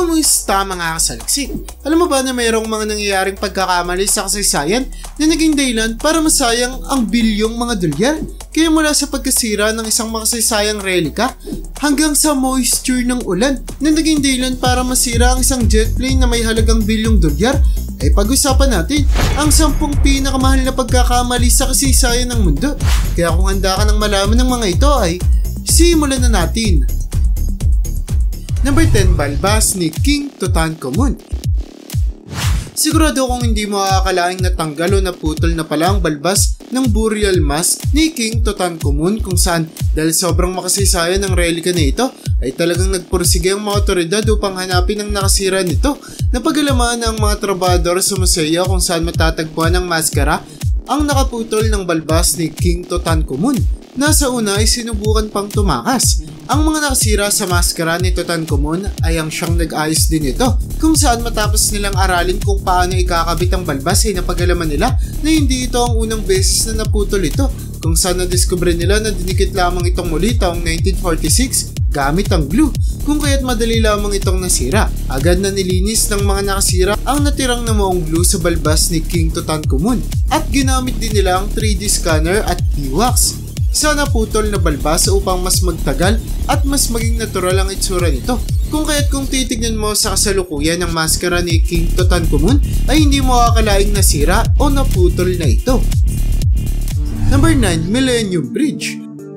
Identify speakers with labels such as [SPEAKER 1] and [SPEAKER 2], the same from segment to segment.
[SPEAKER 1] Kumusta mga kasaliksik? Alam mo ba na mayroong mga nangyayaring pagkakamali sa kasaysayan na naging dahilan para masayang ang bilyong mga dolyar? Kaya mula sa pagkasira ng isang makasaysayang relika hanggang sa moisture ng ulan na naging dahilan para masira ang isang jet plane na may halagang bilyong dolyar, ay pag-usapan natin ang 10 pinakamahal na pagkakamali sa kasaysayan ng mundo. Kaya kung handa ka ng malaman ng mga ito ay simulan na natin. Number 10, balbas ni King Tutankhamun. Sigurado kung hindi mo akalaing natanggal o naputol na pala ang balbas ng burial mask ni King Tutankhamun, kung saan dahil sobrang makasaysayan ng relika na ito ay talagang nagpursige ang mga otoridad upang hanapin ang nakasira nito. Napag-alaman ng mga trabador sa museo kung saan matatagpuan ang maskara ang nakaputol ng balbas ni King Tutankhamun. Nasa una ay sinubukan pang tumakas. Ang mga nakasira sa maskara ni Tutankhamun ay ang siyang nag-ayos din ito, kung saan matapos nilang aralin kung paano ikakabit ang balbas ay napag-alaman nila na hindi ito ang unang beses na naputol ito, kung saan nadiskubre nila na dinikit lamang itong muli taong 1946 gamit ang glue, kung kaya't madali lamang itong nasira. Agad na nilinis ng mga nakasira ang natirang namuong glue sa balbas ni King Tutankhamun at ginamit din nila ang 3D scanner at e-wax sa naputol na balbas upang mas magtagal at mas maging natural ang itsura nito. Kung kaya't kung titignan mo sa kasalukuyan ng maskara ni King Tutankhamun ay hindi mo akalaing nasira o naputol na ito. Number 9, Millennium Bridge.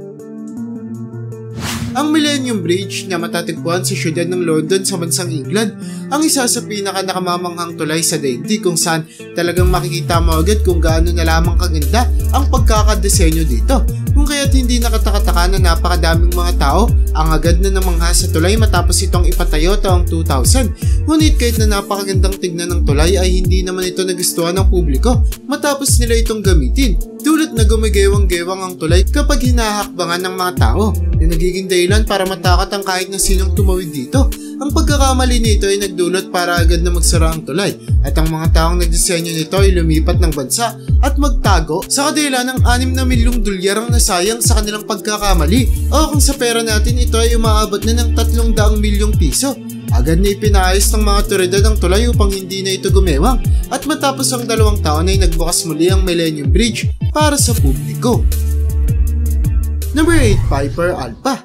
[SPEAKER 1] Ang Millennium Bridge na matatagpuan sa siyudad ng London sa bansang England ang isa sa pinaka-nakamamanghang tulay sa daigdig, kung saan talagang makikita mo agad kung gaano na lamang kaganda ang pagkakadesenyo dito. Kung kaya't hindi nakatakataka na napakadaming mga tao ang agad na namangha sa tulay matapos itong ipatayo taong 2000. Ngunit kahit na napakagandang tignan ng tulay ay hindi naman ito nagustuhan ng publiko matapos nila itong gamitin. Dulot na gumagewang-gewang ang tulay kapag hinahakbangan ng mga tao na nagiging dahilan para matakot ang kahit na sinong tumawid dito. Ang pagkakamali nito ay nagdulot para agad na magsara ang tulay at ang mga taong nagdisenyo nito ay lumipat ng bansa at magtago sa kadahilan ng 6 na milyong dolyar ang nasayang sa kanilang pagkakamali, o kung sa pera natin ito ay umaabot na ng 300 milyong piso. Agad na ipinaayos ng mga otoridad ang tulay upang hindi na ito gumewang at matapos ang 2 taon ay nagbukas muli ang Millennium Bridge para sa publiko. Number 8, Piper Alpha.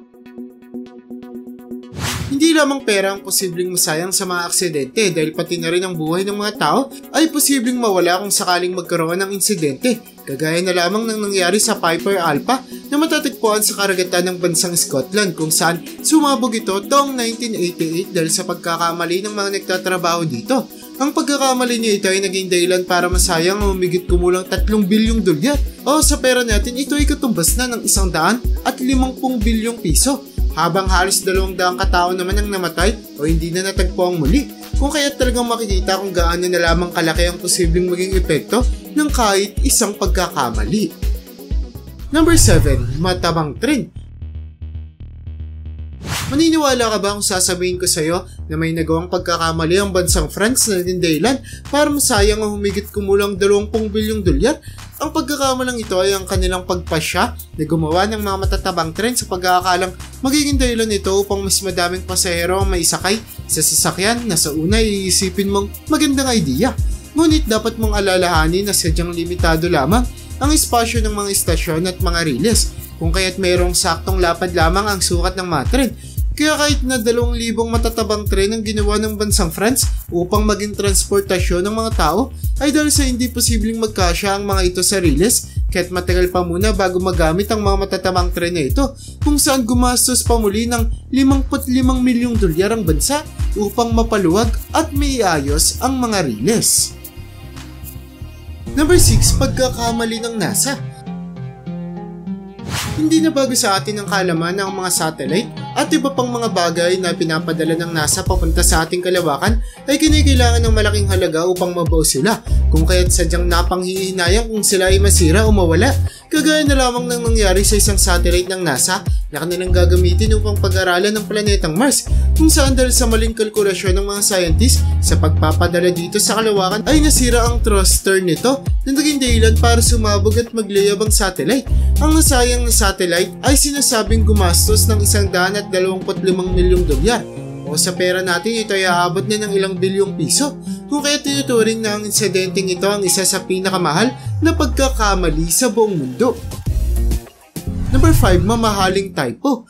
[SPEAKER 1] Hindi lamang pera ang posibleng masayang sa mga aksidente, dahil pati na rin ang buhay ng mga tao ay posibleng mawala kung sakaling magkaroon ng insidente, kagaya na lamang ng nangyari sa Piper Alpha na matatagpuan sa karagatan ng bansang Scotland, kung saan sumabog ito taong 1988 dahil sa pagkakamali ng mga nagtatrabaho dito. Ang pagkakamali niya ito ay naging dahilan para masayang ang humigit kumulang 3 bilyong dolyar, o sa pera natin ito ay katumbas na ng 150 bilyong piso. Habang halos 200 katao naman ang namatay o hindi na natagpuang muli, kung kaya talagang makikita kung gaano na lamang kalaki ang posibleng maging epekto ng kahit isang pagkakamali. Number 7, matabang trend. Maniniwala ka ba kung sasabihin ko sa iyo na may nagawang pagkakamali ang bansang France na naging dahilan para masayang ang humigit kumulang 20 bilyong dolyar? Ang pagkakamalang ito ay ang kanilang pagpasya na gumawa ng mga matatabang trend sa pag-aakalang magiging dahilan ito upang mas madaming pasahero ang maisakay sa sasakyan na sa una iisipin mong magandang idea. Ngunit dapat mong alalahanin na sadyang limitado lamang ang espasyo ng mga istasyon at mga riles, kung kaya't mayroong saktong lapad lamang ang sukat ng mga trend. Kaya kahit na 2,000 matatabang tren ang ginawa ng bansang France upang maging transportasyon ng mga tao, ay dahil sa hindi posibleng magkasya ang mga ito sa riles, kaya't matagal pa muna bago magamit ang mga matatabang tren na ito, kung saan gumastos pa muli ng 55 milyong dolyar ang bansa upang mapaluwag at maiayos ang mga riles. Number 6, pagkakamali ng NASA. Hindi na bago sa atin ang kaalaman ng mga satellite at iba pang mga bagay na pinapadala ng NASA papunta sa ating kalawakan ay kinikailangan ng malaking halaga upang mabuo sila, kung kaya't sadyang napanghihinayang kung sila ay masira o mawala, kagaya na lamang ng nangyari sa isang satellite ng NASA na kanilang gagamitin upang pag-aralan ng planetang Mars, kung saan dahil sa maling kalkulasyon ng mga scientists sa pagpapadala dito sa kalawakan ay nasira ang thruster nito na naging dahilan para sumabog at maglayab ang satellite. Ang nasayang na satellite ay sinasabing gumastos ng 125 milyong dolyar, o sa pera natin ito ay aabot na ng ilang bilyong piso, kung kaya tinuturing na ang insidenteng ito ang isa sa pinakamahal na pagkakamali sa buong mundo. Number 5, mamahaling typo.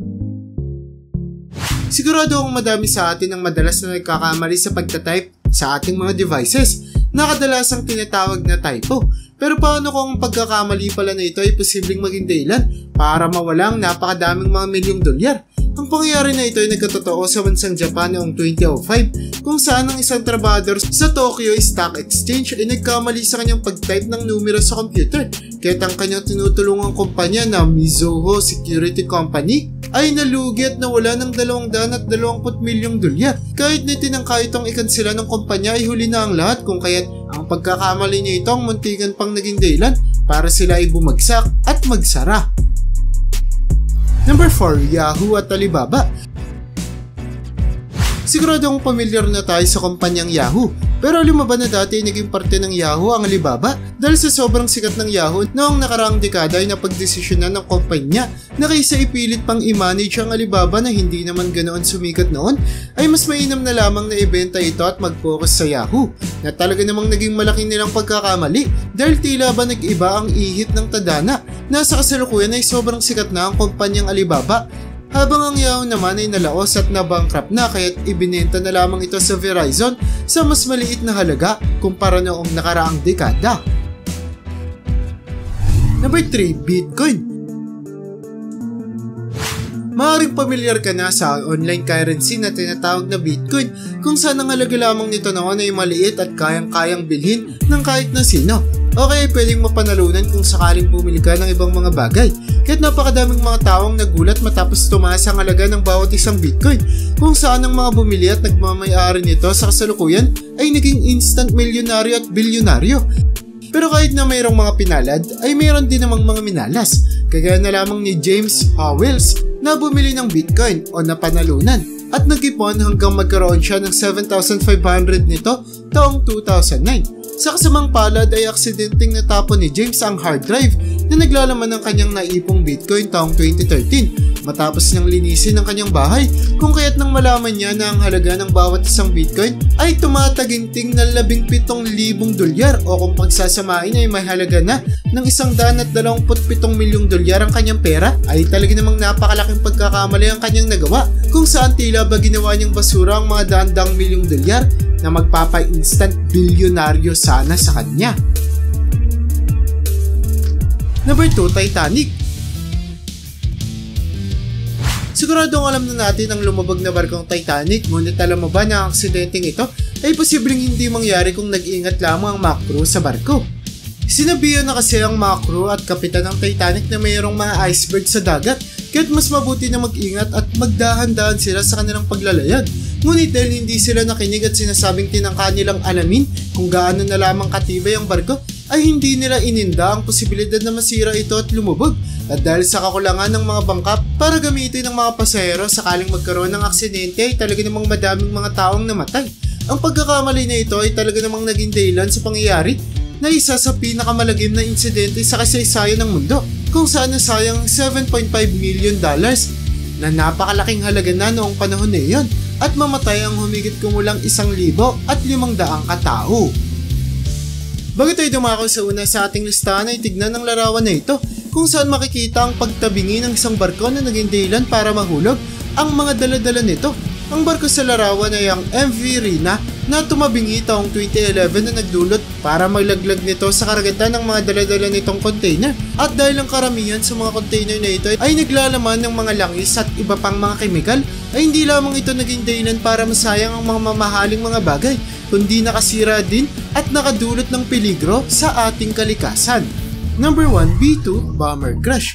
[SPEAKER 1] Sigurado akong madami sa atin ang madalas na nagkakamali sa pagtatype sa ating mga devices na kadalasang tinatawag na typo. Pero paano kung ang pagkakamali pala na ito ay posibleng maging dahilan para mawala ang napakadaming mga milyong dolyar? Ang pangyayari na ito ay nagkatotoo sa bansang Japan noong 2005 kung saan ang isang trabahador sa Tokyo Stock Exchange ay nagkamali sa kanyang pag-type ng numero sa computer. Kaya't ang kanyang tinutulungang kumpanya na Mizuho Security Company ay nalugi at nawala ng 220 milyong dolyar. Kahit na tinangka itong ikansela ng kumpanya ay huli na ang lahat, kung kaya't ang pagkakamali niya ito ang muntikan pang naging dahilan para sila ay bumagsak at magsara. Number 4, Yahoo at Alibaba. Sigurado akong pamilyar na tayo sa kumpanyang Yahoo, pero alam mo ba na dati ay naging parte ng Yahoo ang Alibaba? Dahil sa sobrang sikat ng Yahoo noong nakaraang dekada ay napagdesisyonan ng kumpanya na kaysa ipilit pang i-manage ang Alibaba na hindi naman ganoon sumikat noon, ay mas mainam na lamang na ibenta ito at mag-focus sa Yahoo, na talaga namang naging malaki nilang pagkakamali dahil tila ba nag-iba ang ihip ng tadhana na sa kasalukuyan ay sobrang sikat na ang kumpanyang Alibaba, habang ang Yahoo naman ay nalaos at nabankrupt na, kaya't ibinenta na lamang ito sa Verizon sa mas maliit na halaga kumpara noong nakaraang dekada. Number 3, Bitcoin. Maaaring pamilyar ka na sa online currency na tinatawag na Bitcoin, kung saan ang halaga lamang nito noon ay maliit at kayang-kayang bilhin ng kahit na sino. O kaya pwedeng mapanalunan kung sakaling bumili ka ng ibang mga bagay. Kaya't napakadaming mga taong nagulat matapos tumaas ang halaga ng bawat isang Bitcoin, kung saan ang mga bumili at nagmamay-ari nito sa kasalukuyan ay naging instant milyonaryo at bilyonaryo. Pero kahit na mayroong mga pinalad, ay mayroon din namang mga minalas, kagaya na lamang ni James Howells na bumili ng Bitcoin o napanalunan at nag-ipon hanggang magkaroon siya ng 7,500 nito taong 2009. Sa kasamang palad ay aksidenteng natapon ni James ang hard drive na naglalaman ng kanyang naipong Bitcoin taong 2013 matapos niyang linisin ang kanyang bahay, kung kaya't nang malaman niya na ang halaga ng bawat isang Bitcoin ay tumataginting ng 17,000 dolyar, o kung pagsasamain ay may halaga na ng 127 milyong dolyar ang kanyang pera, ay talaga namang napakalaking pagkakamali ang kanyang nagawa, kung saan tila ba ginawa niyang basura ang mga daan-daang milyong dolyar na magpapa-instant bilyonaryo sana sa kanya. Number 2, Titanic. Siguradong alam na natin ang lumubog na barkong Titanic, ngunit alam mo ba na ang aksidenteng ito ay posibleng hindi mangyari kung nag-iingat lamang ang mga crew sa barko. Sinabihan na kasi ang mga crew at kapitan ng Titanic na mayroong mga iceberg sa dagat, kaya't mas mabuti na mag-ingat at magdahan-dahan sila sa kanilang paglalayag. Ngunit dahil hindi sila nakinig at sinasabing tinangka nilang alamin kung gaano na lamang katibay ang barko, ay hindi nila ininda ang posibilidad na masira ito at lumubog. At dahil sa kakulangan ng mga bangka para gamitin ng mga pasahero sakaling magkaroon ng aksidente, ay talaga namang madaming mga taong namatay. Ang pagkakamali na ito ay talaga namang naging dahilan sa pangyayari na isa sa pinakamalagim na insidente sa kasaysayan ng mundo, kung saan nasayang $7.5 million na napakalaking halaga na noong panahon na iyon, at mamatay ang humigit kumulang 1,500 katao. Bago tayo dumako sa una sa ating listahan ay tignan ang larawan na ito, kung saan makikita ang pagtabingi ng isang barko na naging dahilan para mahulog ang mga dala-dala nito. Ang barko sa larawan ay ang MV Rina na tumabingi taong 2011 na nagdulot para maglaglag nito sa karagatan ng mga dala-dala nitong container. At dahil ang karamihan sa mga container na ito ay naglalaman ng mga langis at iba pang mga kemikal, ay hindi lamang ito naging dahilan para masayang ang mga mamahaling mga bagay, kundi nakasira din at nakadulot ng peligro sa ating kalikasan. Number 1, B2 Bomber Crash.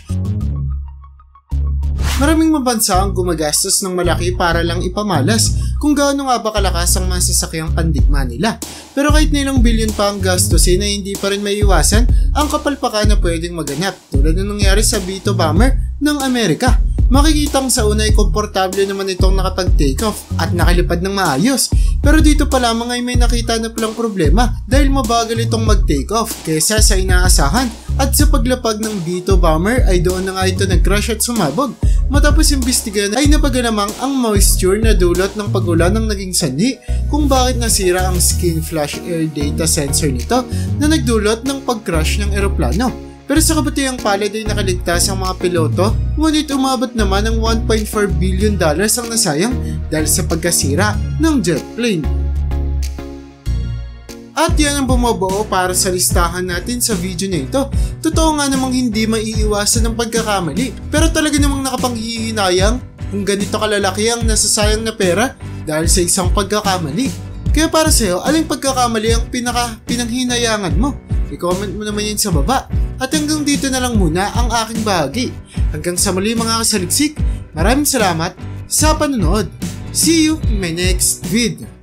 [SPEAKER 1] Maraming mabansa ang gumagastos ng malaki para lang ipamalas kung gaano nga ba kalakas ang masasakyang pandigma nila. Pero kahit na ilang bilyon pa ang gastusin ay hindi pa rin maiiwasan ang kapalpakan na pwedeng maganap, tulad na nangyari sa B2 Bomber ng Amerika. makikitang sa una ay komportable naman itong nakapag-take off at nakalipad ng maayos. Pero dito pa lamang ay may nakita na palang problema dahil mabagal itong mag-take off kesa sa inaasahan, at sa paglapag ng B2 bomber ay doon na nga ito nag-crash at sumabog. Matapos imbestigahan ay napaganamang ang moisture na dulot ng pagulan ng naging sanhi kung bakit nasira ang skin flash air data sensor nito na nagdulot ng pag-crash ng eroplano. Pero sa kabatihang palad ay nakaligtas ang mga piloto, ngunit umabot naman ng $1.4 billion ang nasayang dahil sa pagkasira ng jet plane. At yan ang bumubuo para sa listahan natin sa video na ito. Totoo nga namang hindi maiiwasan ng pagkakamali, pero talaga namang nakapanghihinayang kung ganito kalalaki ang nasasayang na pera dahil sa isang pagkakamali. Kaya para sa'yo, aling pagkakamali ang pinanghinayangan mo? I-comment mo naman yan sa baba. At hanggang dito na lang muna ang aking bahagi. Hanggang sa muli mga kasaliksik, maraming salamat sa panonood. See you in my next video.